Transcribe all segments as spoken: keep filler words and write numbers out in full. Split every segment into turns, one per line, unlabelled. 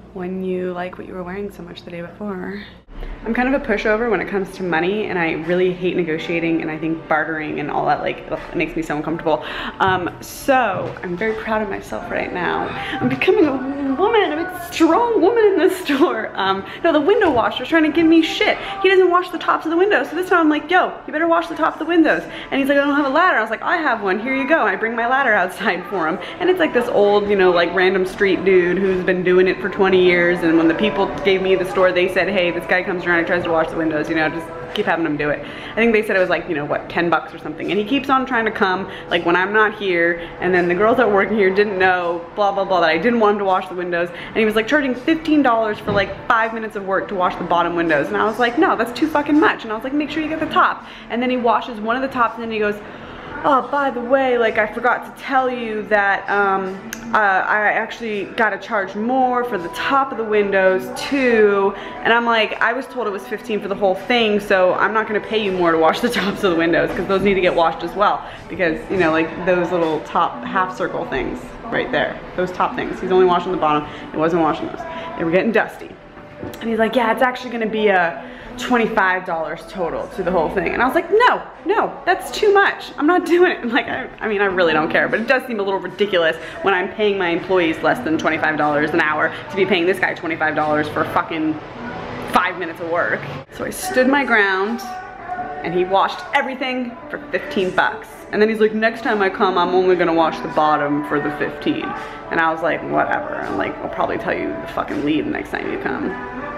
when you like what you were wearing so much the day before. I'm kind of a pushover when it comes to money, and I really hate negotiating, and I think bartering and all that, like, ugh, it makes me so uncomfortable. Um, so I'm very proud of myself right now. I'm becoming a woman, I'm a strong woman in this store. Um, no, the window washer's trying to give me shit. He doesn't wash the tops of the windows, so this time I'm like, yo, you better wash the top of the windows. And he's like, I don't have a ladder. I was like, I have one, here you go. And I bring my ladder outside for him. And it's like this old, you know, like random street dude who's been doing it for twenty years, and when the people gave me the store, they said, hey, this guy comes around and tries to wash the windows, you know, just keep having him do it. I think they said it was like, you know, what, ten bucks or something. And he keeps on trying to come, like when I'm not here, and then the girls that work here didn't know, blah, blah, blah, that I didn't want him to wash the windows. And he was like charging fifteen dollars for like five minutes of work to wash the bottom windows. And I was like, no, that's too fucking much. And I was like, make sure you get the top. And then he washes one of the tops, and then he goes, oh, by the way, like I forgot to tell you that um, uh, I actually got to charge more for the top of the windows too. And I'm like, I was told it was fifteen for the whole thing, so I'm not gonna pay you more to wash the tops of the windows, because those need to get washed as well. Because, you know, like those little top half circle things right there, those top things. He's only washing the bottom, he wasn't washing those. They were getting dusty. And he's like, yeah, it's actually gonna be a twenty-five dollars total to the whole thing. And I was like, no, no, that's too much. I'm not doing it. Like, I, I mean, I really don't care, but it does seem a little ridiculous when I'm paying my employees less than twenty-five dollars an hour to be paying this guy twenty-five dollars for fucking five minutes of work. So I stood my ground, and he washed everything for fifteen bucks. And then he's like, next time I come, I'm only gonna wash the bottom for the fifteen. And I was like, whatever. I'm like, I'll probably tell you to fucking leave next time you come.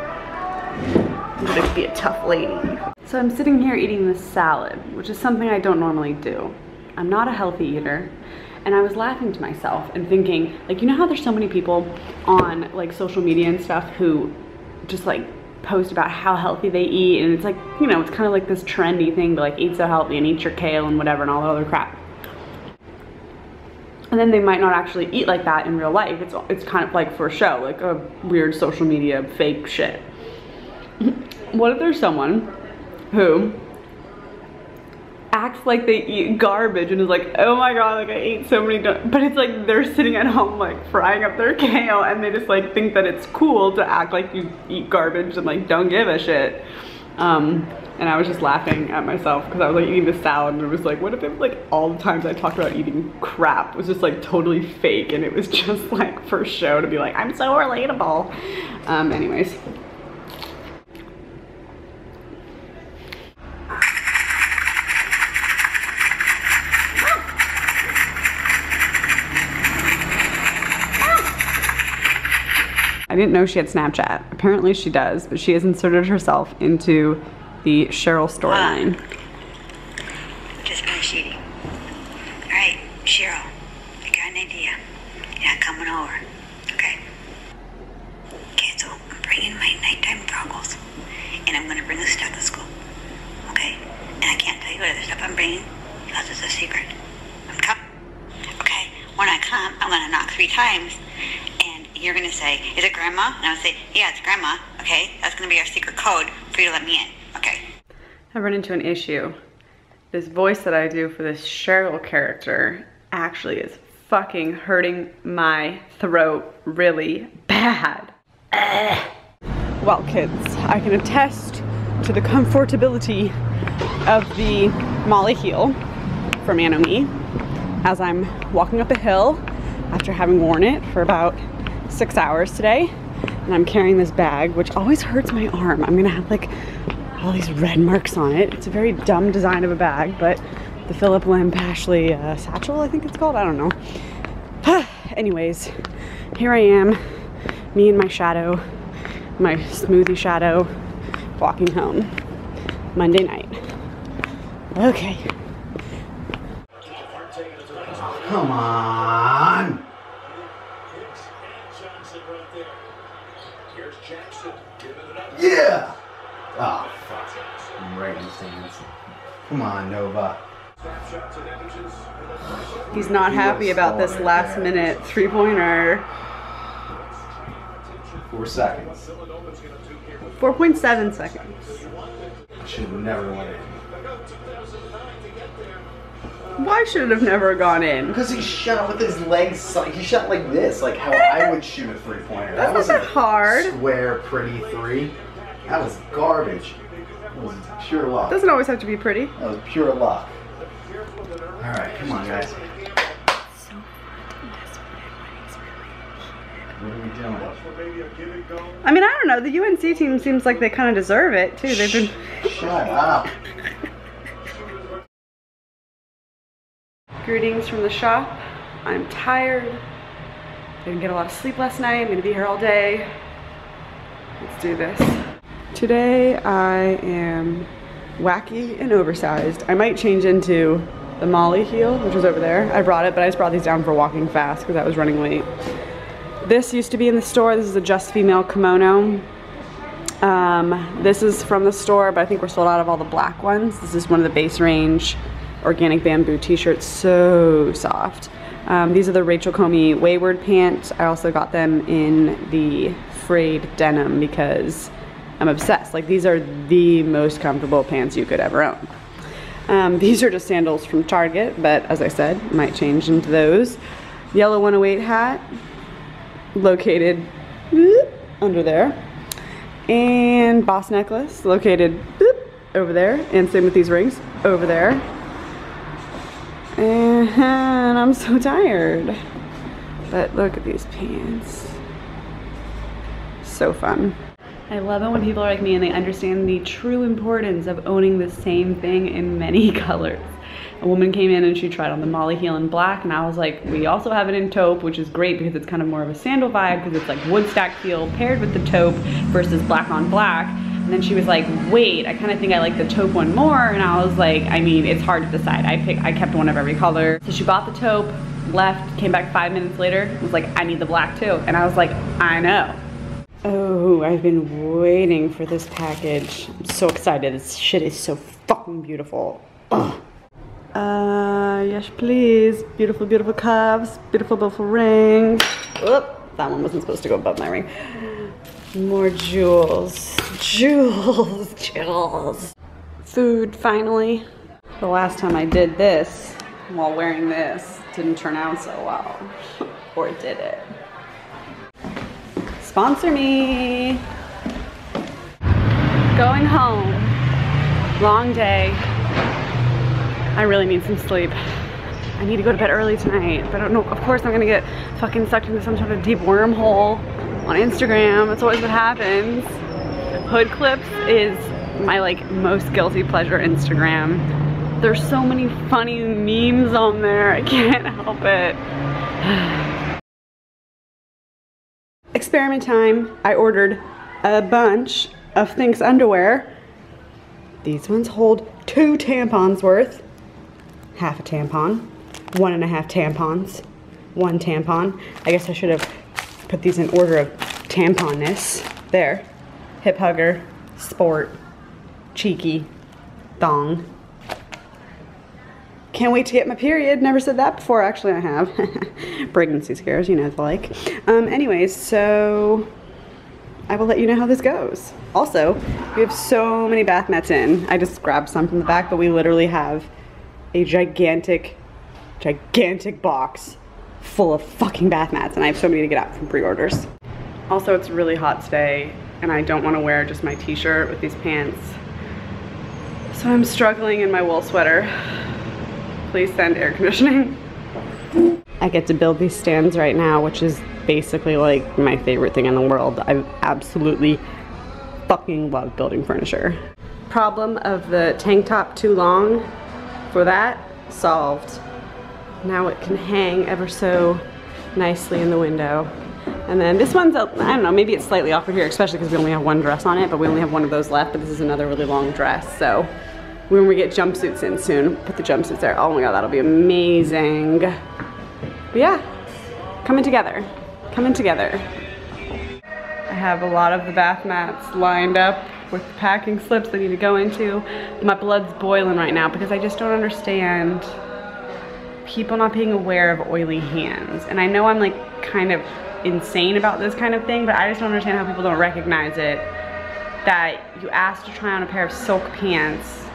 I'm gonna be a tough lady. So I'm sitting here eating this salad, which is something I don't normally do. I'm not a healthy eater. And I was laughing to myself and thinking, like, you know how there's so many people on like social media and stuff who just like post about how healthy they eat, and it's like, you know, it's kind of like this trendy thing, but like eat so healthy and eat your kale and whatever and all that other crap. And then they might not actually eat like that in real life. It's, it's kind of like for show, like a weird social media fake shit. What if there's someone who acts like they eat garbage and is like, oh my god, like I ate so many, but it's like they're sitting at home like frying up their kale, and they just like think that it's cool to act like you eat garbage and like don't give a shit. Um, and I was just laughing at myself because I was like eating the salad, and it was like, what if it was like all the times I talked about eating crap was just like totally fake, and it was just like for show to be like, I'm so relatable. Um, anyways. I didn't know she had Snapchat. Apparently she does, but she has inserted herself into the Cheryl storyline.
Just finished eating. Alright, Cheryl, I got an idea. Yeah, coming over. Okay. Okay, so I'm bringing my nighttime goggles, and I'm gonna bring a stethoscope. Okay? And I can't tell you what other stuff I'm bringing, because it's a secret. I'm coming. Okay? When I come, I'm gonna knock three times, and you're gonna say, is it grandma? And I'll say, yeah, it's grandma. Okay, that's gonna be our secret code for you to let me in. Okay.
I run into an issue. This voice that I do for this Cheryl character actually is fucking hurting my throat really bad. Ugh. Well, kids, I can attest to the comfortability of the Molly heel from ANOMIE as I'm walking up a hill after having worn it for about six hours today, and I'm carrying this bag which always hurts my arm. I'm gonna have like all these red marks on it. It's a very dumb design of a bag, but the Philip Lamb Ashley uh, satchel, I think it's called, I don't know. Anyways, here I am, me and my shadow, my smoothie shadow, walking home Monday night. Okay.
Come on. Yeah! Oh, fuck. I'm right in the stands. Come on, Nova.
He's not happy about this last minute three-pointer.
Four seconds.
four point seven seconds.
I should have never let it.
Why should it have never gone in?
Because he shot with his legs, he shot like this, like how I would shoot a three-pointer. That
That's not that hard.
Square, pretty three. That was garbage. That was pure luck.
Doesn't always have to be pretty.
That was pure luck. Alright, come on, guys. What are we doing?
I mean, I don't know. The U N C team seems like they kind of deserve it, too. They've been...
Shut up.
Greetings from the shop. I'm tired. Didn't get a lot of sleep last night. I'm gonna be here all day. Let's do this. Today I am wacky and oversized. I might change into the Molly heel, which is over there. I brought it, but I just brought these down for walking fast because I was running late. This used to be in the store. This is a Just Female kimono. Um, this is from the store, but I think we're sold out of all the black ones. This is one of the base range organic bamboo t-shirts, so soft. Um, these are the Rachel Comey Wayward pants. I also got them in the frayed denim because I'm obsessed. Like, these are the most comfortable pants you could ever own. Um, these are just sandals from Target, but as I said, might change into those. Yellow one oh eight hat, located whoop, under there. And boss necklace, located whoop, over there. And same with these rings, over there. And I'm so tired. But look at these pants. So fun. I love it when people are like me and they understand the true importance of owning the same thing in many colors. A woman came in and she tried on the Molly heel in black, and I was like, we also have it in taupe, which is great because it's kind of more of a sandal vibe because it's like wood stack feel paired with the taupe versus black on black. And then she was like, wait, I kind of think I like the taupe one more. And I was like, I mean, it's hard to decide. I picked, I kept one of every color. So she bought the taupe, left, came back five minutes later, was like, I need the black too. And I was like, I know. Oh, I've been waiting for this package. I'm so excited. This shit is so fucking beautiful. Ugh. Uh, yes please. Beautiful, beautiful cuffs. Beautiful, beautiful rings. Oop, that one wasn't supposed to go above my ring. More jewels. Jewels, jewels. Food, finally. The last time I did this, while wearing this, didn't turn out so well. Or did it? Sponsor me. Going home. Long day. I really need some sleep. I need to go to bed early tonight, but I don't know, of course I'm gonna get fucking sucked into some sort of deep wormhole on Instagram. That's always what happens. Hood clips is my like most guilty pleasure Instagram. There's so many funny memes on there, I can't help it. Experiment time. I ordered a bunch of Thinx underwear. These ones hold two tampons worth. Half a tampon, one and a half tampons, one tampon. I guess I should have put these in order of tamponness. There, hip hugger, sport, cheeky, thong. Can't wait to get my period. Never said that before. Actually, I have. Pregnancy scares, you know the like. Um, anyways, so I will let you know how this goes. Also, we have so many bath mats in. I just grabbed some from the back, but we literally have a gigantic, gigantic box full of fucking bath mats, and I have so many to get out from pre-orders. Also, it's really hot today, and I don't want to wear just my t-shirt with these pants. So I'm struggling in my wool sweater. Please send air conditioning. I get to build these stands right now, which is basically like my favorite thing in the world. I absolutely fucking love building furniture. Problem of the tank top too long. For that, solved. Now it can hang ever so nicely in the window. And then this one's, I don't know, maybe it's slightly awkward here, especially because we only have one dress on it, but we only have one of those left, but this is another really long dress. So when we get jumpsuits in soon, put the jumpsuits there. Oh my God, that'll be amazing. But yeah, coming together, coming together. I have a lot of the bath mats lined up with the packing slips they need to go into. My blood's boiling right now because I just don't understand people not being aware of oily hands. And I know I'm like kind of insane about this kind of thing, but I just don't understand how people don't recognize it. That you ask to try on a pair of silk pants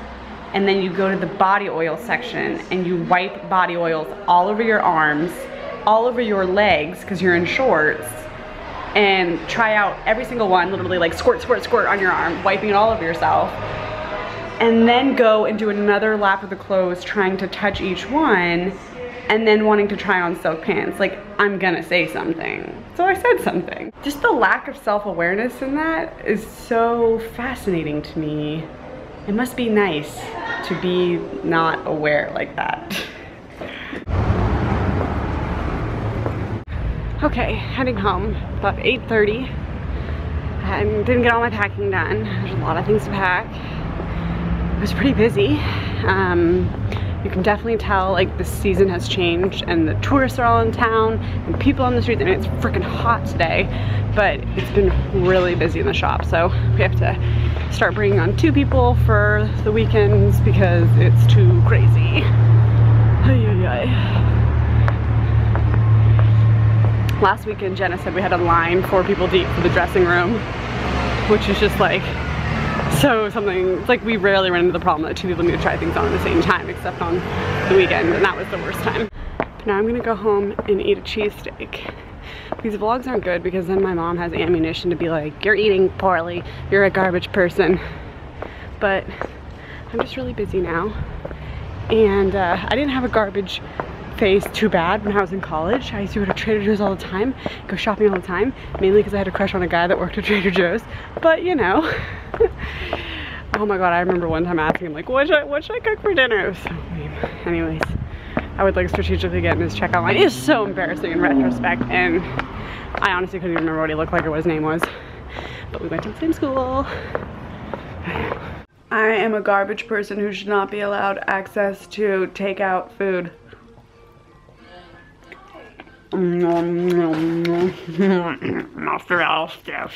and then you go to the body oil section and you wipe body oils all over your arms, all over your legs because you're in shorts, and try out every single one, literally like squirt, squirt, squirt on your arm, wiping it all over yourself. And then go and do another lap of the clothes trying to touch each one, and then wanting to try on silk pants. Like, I'm gonna say something. So I said something. Just the lack of self-awareness in that is so fascinating to me. It must be nice to be not aware like that. Okay, heading home, about eight thirty. And didn't get all my packing done. There's a lot of things to pack. It was pretty busy. Um, you can definitely tell like the season has changed and the tourists are all in town and people on the streets, and it's freaking hot today, but it's been really busy in the shop. So we have to start bringing on two people for the weekends because it's too crazy. Ay, ay, ay. Last weekend, Jenna said we had a line four people deep for the dressing room, which is just like, so something, like we rarely run into the problem that two people need to try things on at the same time, except on the weekend, and that was the worst time. But now I'm gonna go home and eat a cheesesteak. These vlogs aren't good because then my mom has ammunition to be like, you're eating poorly, you're a garbage person. But I'm just really busy now. And uh, I didn't have a garbage phase too bad when I was in college. I used to go to Trader Joe's all the time, go shopping all the time, mainly because I had a crush on a guy that worked at Trader Joe's. But you know, oh my god, I remember one time asking him like, what should I, what should I cook for dinner? It was so lame. Anyways, I would like strategically get in his checkout line. It's so embarrassing in retrospect, and I honestly couldn't even remember what he looked like or what his name was. But we went to the same school. I am a garbage person who should not be allowed access to takeout food. After all,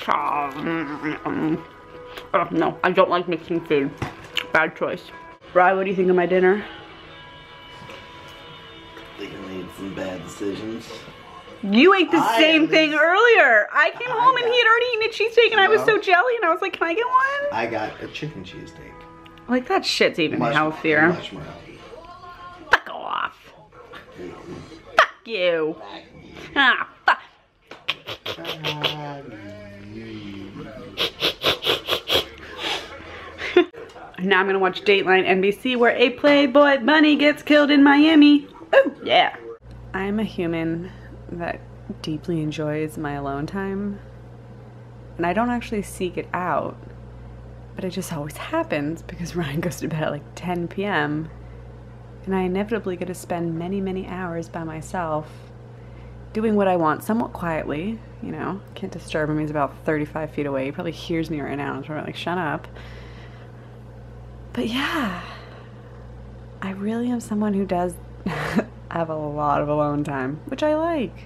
oh, no, I don't like mixing food. Bad choice. Bri, what do you think of my dinner?
I think I made some bad decisions.
You ate the
I
same thing earlier. I came I home got, and he had already eaten a cheesesteak, and no. I was so jelly, and I was like, can I get one?
I got a chicken cheesesteak.
Like, that shit's even much, healthier.
Much more healthy.
Fuck off. Fuck you. Ah, fuck. Now I'm gonna watch Dateline N B C, where a Playboy bunny gets killed in Miami. Oh, yeah. I'm a human that deeply enjoys my alone time, and I don't actually seek it out, but it just always happens because Ryan goes to bed at like ten p m and I inevitably get to spend many, many hours by myself doing what I want, somewhat quietly, you know. Can't disturb him, he's about thirty-five feet away. He probably hears me right now, and I'm like, shut up. But yeah, I really am someone who does have a lot of alone time, which I like.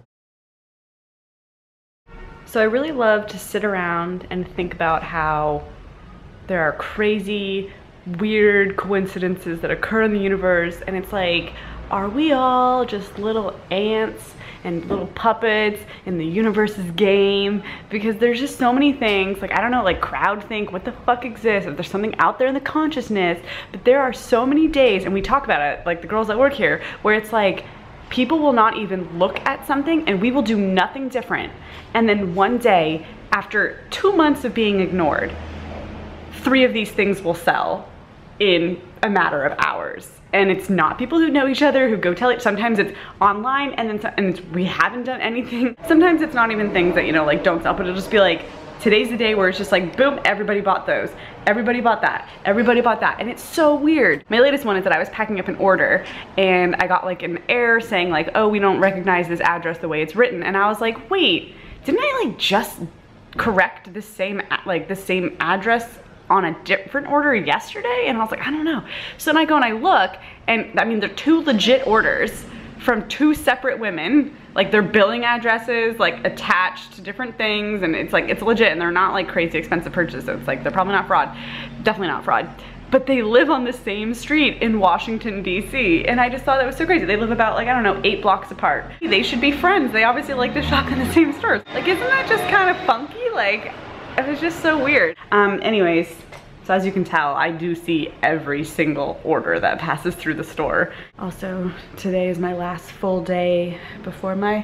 So I really love to sit around and think about how there are crazy, weird coincidences that occur in the universe, and it's like, are we all just little ants and little puppets in the universe's game? Because there's just so many things, like, I don't know, like crowd think, what the fuck exists? If there's something out there in the consciousness, but there are so many days, and we talk about it, like the girls that work here, where it's like, people will not even look at something and we will do nothing different. And then one day, after two months of being ignored, three of these things will sell in a matter of hours. And it's not people who know each other who go tell it. Sometimes it's online, and then and it's, we haven't done anything. Sometimes it's not even things that, you know, like don't sell, but it'll just be like, today's the day where it's just like, boom, everybody bought those. Everybody bought that. Everybody bought that. And it's so weird. My latest one is that I was packing up an order and I got like an error saying like, oh, we don't recognize this address the way it's written. And I was like, wait, didn't I like just correct the same, like the same address on a different order yesterday? And I was like, I don't know. So then I go and I look, and I mean, they're two legit orders from two separate women, like their billing addresses like attached to different things, and it's like, it's legit, and they're not like crazy expensive purchases. It's like, they're probably not fraud, definitely not fraud. But they live on the same street in Washington, D C And I just thought that was so crazy. They live about like, I don't know, eight blocks apart. They should be friends. They obviously like to shop in the same stores. Like, isn't that just kind of funky? Like, it was just so weird. Um, anyways, So as you can tell, I do see every single order that passes through the store. Also, today is my last full day before my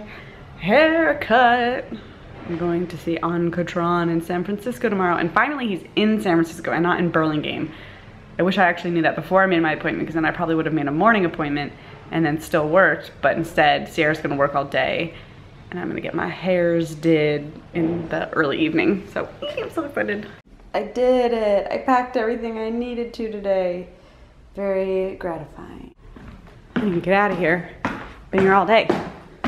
haircut. I'm going to see Ancatron in San Francisco tomorrow, and finally he's in San Francisco and not in Burlingame. I wish I actually knew that before I made my appointment, because then I probably would have made a morning appointment and then still worked, but instead Sierra's gonna work all day and I'm gonna get my hairs did in the early evening. So I'm so excited. I did it. I packed everything I needed to today. Very gratifying. I can get out of here. Been here all day.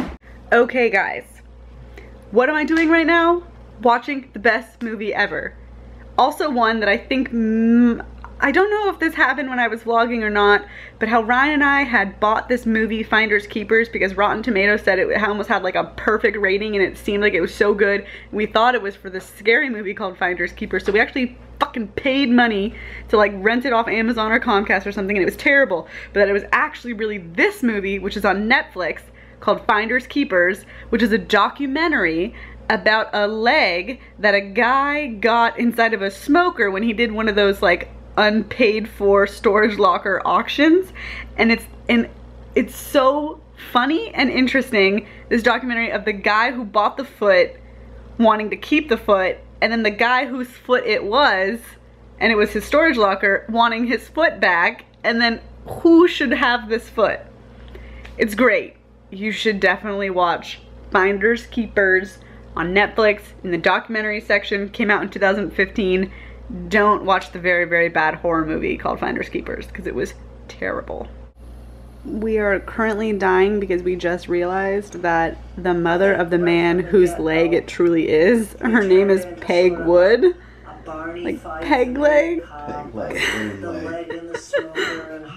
Okay guys, what am I doing right now? Watching the best movie ever. Also one that I think, mm, I don't know if this happened when I was vlogging or not, but how Ryan and I had bought this movie, Finders Keepers, because Rotten Tomatoes said it almost had like a perfect rating and it seemed like it was so good. We thought it was for this scary movie called Finders Keepers, so we actually fucking paid money to like rent it off Amazon or Comcast or something, and it was terrible. But that it was actually really this movie, which is on Netflix, called Finders Keepers, which is a documentary about a leg that a guy got inside of a smoker when he did one of those like unpaid for storage locker auctions. And it's and it's so funny and interesting, this documentary of the guy who bought the foot wanting to keep the foot, and then the guy whose foot it was, and it was his storage locker, wanting his foot back, and then who should have this foot. It's great. You should definitely watch Finders Keepers on Netflix in the documentary section. Came out in two thousand fifteen. Don't watch the very, very bad horror movie called Finders Keepers, because it was terrible. We are currently dying because we just realized that the mother of the man whose leg it truly is, her name is Peg Wood. Like Peg leg?
Peg leg, green leg.